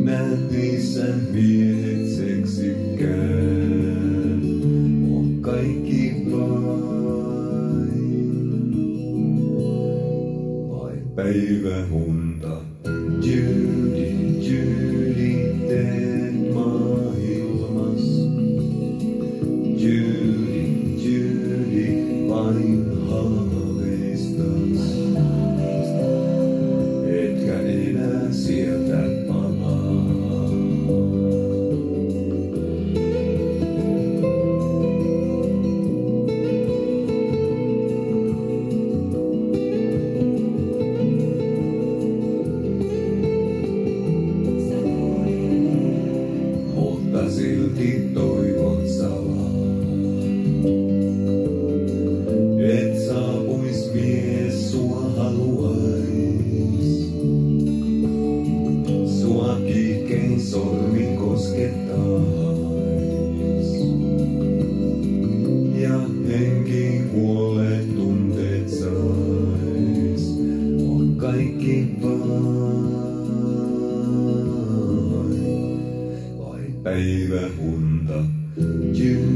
isän miehet seksikään, on kaikki vain päiväunta. Judy, Judy, teet maailmas. Judy, Judy, vain haaveistas. Etkä enää sieltä palaa. Mutta silti toivon salaa, et saapuis mies sua haluais. Sua kiihkein sormi koskettais. Ja henki kuolleet tunteet sais. On kaikki vain päiväunta.